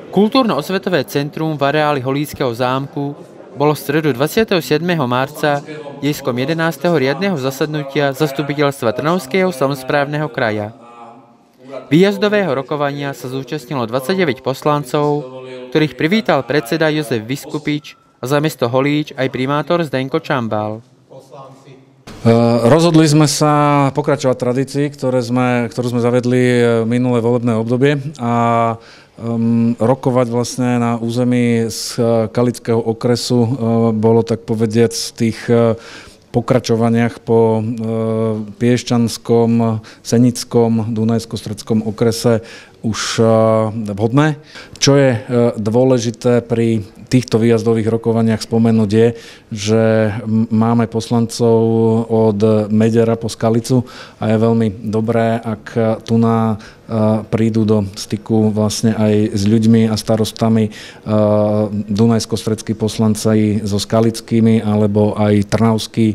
Kultúrno-osvetové centrum v areáli Holíckého zámku bolo v stredu 27. marca dieskom 11. riadneho zasadnutia zastupiteľstva Trnavského samosprávneho kraja. Výjazdového rokovania sa zúčastnilo 29 poslancov, ktorých privítal predseda Jozef Viskupič a za mesto Holíč aj primátor Zdenko Čambal. Rozhodli sme sa pokračovať tradícii, ktorú sme zavedli minulé volebné obdobie a rokovať vlastne na území Skalického okresu bolo tak povediac z tých pokračovaniach po Piešťanskom, Senickom, Dunajsko-stredskom okrese už vhodné. Čo je dôležité pri týchto výjazdových rokovaniach spomenúť je, že máme poslancov od Medera po Skalicu a je veľmi dobré, ak tu prídu do styku vlastne aj s ľuďmi a starostami dunajsko-stredskí poslanci so skalickými alebo aj trnavskí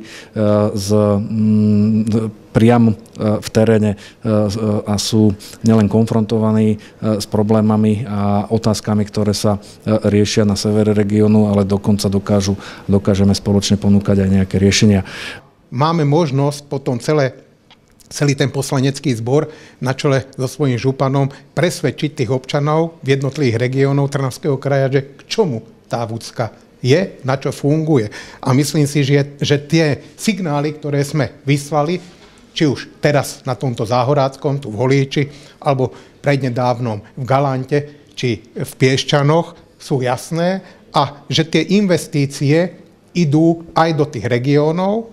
priamo v teréne a sú nielen konfrontovaní s problémami a otázkami, ktoré sa riešia na severe regiónu, ale dokonca dokážeme spoločne ponúkať aj nejaké riešenia. Máme možnosť potom celý ten poslanecký zbor na čele so svojím županom presvedčiť tých občanov v jednotlivých regiónov Trnavského kraja, že k čomu tá vúcka je, na čo funguje. A myslím si, že tie signály, ktoré sme vyslali, či už teraz na tomto Záhoráckom, tu v Holíči, alebo prednedávnom v Galante, či v Piešťanoch, sú jasné a že tie investície idú aj do tých regiónov.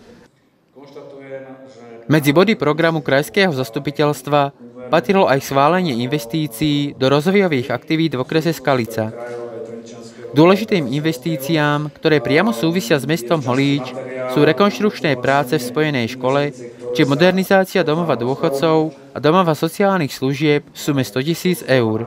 Medzi body programu krajského zastupiteľstva patrilo aj schválenie investícií do rozvojových aktivít v okrese Skalica. Dôležitým investíciám, ktoré priamo súvisia s mestom Holíč, sú rekonštrukčné práce v spojenej škole, či modernizácia domova dôchodcov a domova sociálnych služieb v sume 100 000 eur.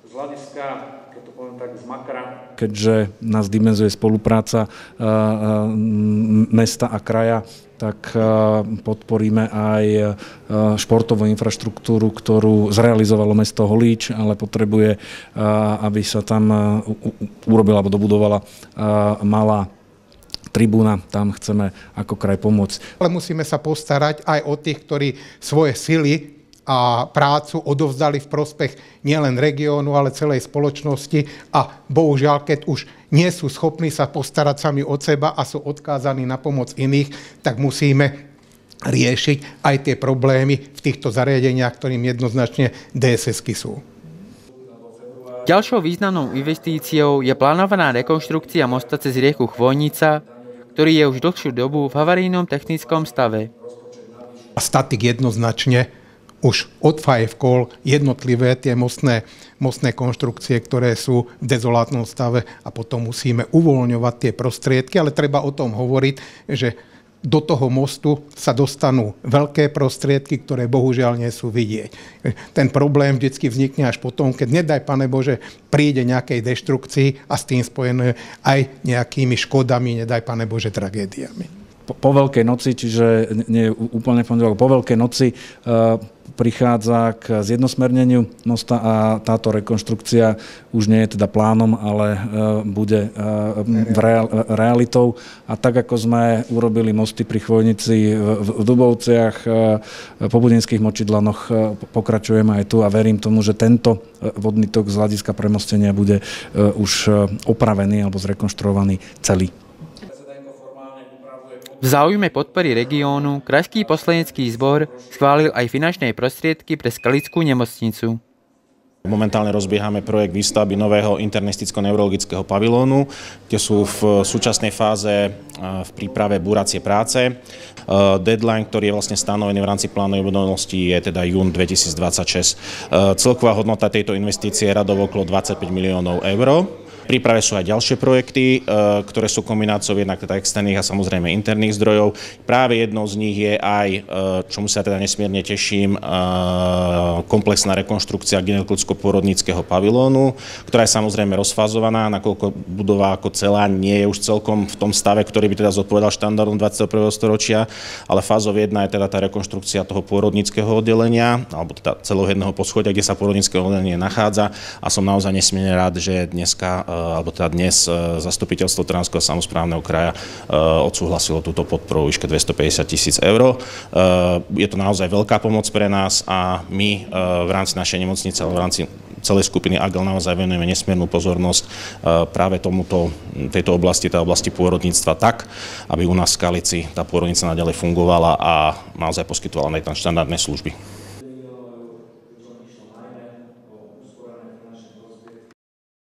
Keďže nás dimenzuje spolupráca mesta a kraja, tak podporíme aj športovú infraštruktúru, ktorú zrealizovalo mesto Holíč, ale potrebuje, aby sa tam urobila alebo dobudovala malá tribúna, tam chceme ako kraj pomôcť. Ale musíme sa postarať aj o tých, ktorí svoje sily a prácu odovzdali v prospech nielen regiónu, ale celej spoločnosti a bohužiaľ, keď už nie sú schopní sa postarať sami od seba a sú odkázaní na pomoc iných, tak musíme riešiť aj tie problémy v týchto zariadeniach, ktorým jednoznačne DSS-ky sú. Ďalšou významnou investíciou je plánovaná rekonštrukcia mosta cez rieku Chvojnica, ktorý je už dlhšiu dobu v havarijnom technickom stave. Statik jednoznačne už odfajevkol jednotlivé tie mostné konštrukcie, ktoré sú v dezolátnom stave a potom musíme uvoľňovať tie prostriedky, ale treba o tom hovoriť, že do toho mostu sa dostanú veľké prostriedky, ktoré bohužiaľ nie sú vidieť. Ten problém vždy vznikne až potom, keď nedaj Pane Bože, príde nejakej deštrukcii a s tým spojené aj nejakými škodami, nedaj Pane Bože, tragédiami. Po Veľkej noci, čiže nie úplne v pondelok, po Veľkej noci prichádza k zjednosmerneniu mosta a táto rekonštrukcia už nie je teda plánom, ale bude realitou. A tak, ako sme urobili mosty pri Chvojnici v Dubovciach, po Budinských Močidlanoch, pokračujeme aj tu a verím tomu, že tento vodný tok z hľadiska premostenia bude už opravený alebo zrekonštruovaný celý. V záujme podpory regiónu krajský poslanecký zbor schválil aj finančné prostriedky pre skalickú nemocnicu. Momentálne rozbiehame projekt výstavby nového internisticko-neurologického pavilónu, kde sú v súčasnej fáze v príprave búracie práce. Deadline, ktorý je vlastne stanovený v rámci plánu obnovnosti, je teda jún 2026. Celková hodnota tejto investície je radovo okolo 25 miliónov eur. príprave sú aj ďalšie projekty, ktoré sú kombináciou jednak teda externých a samozrejme interných zdrojov. Práve jednou z nich je aj, čomu sa teda nesmierne teším, komplexná rekonštrukcia gynekologicko-pôrodníckeho pavilónu, ktorá je samozrejme rozfázovaná, nakoľko budova ako celá nie je už celkom v tom stave, ktorý by teda zodpovedal štandardom 21. storočia, ale fázou 1 je teda tá rekonštrukcia toho pôrodníckeho oddelenia, alebo teda celého jedného poschodia, kde sa pôrodnícke oddelenie nachádza, a som naozaj nesmierne rád, že dneska, alebo teda dnes zastupiteľstvo Trnavského samosprávneho kraja odsúhlasilo túto podporu výške 250 000 eur. Je to naozaj veľká pomoc pre nás a my v rámci našej nemocnice, ale v rámci celej skupiny AGEL naozaj venujeme nesmiernu pozornosť práve tejto oblasti, tej oblasti pôrodníctva tak, aby u nás v Skalici tá pôrodnica naďalej fungovala a naozaj poskytovala aj tam štandardné služby.